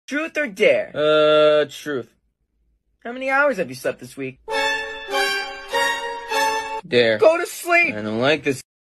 Truth or dare? Truth. How many hours have you slept this week? Dare. Go to sleep! I don't like this.